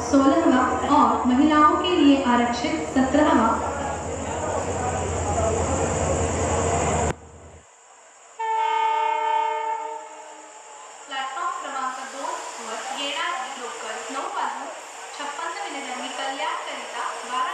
16वां और महिलाओं के लिए आरक्षित 17वां। प्लॅटफॉर्म क्रमांक 2 वर येणारी लोकल 9:56 कल्याणकरिता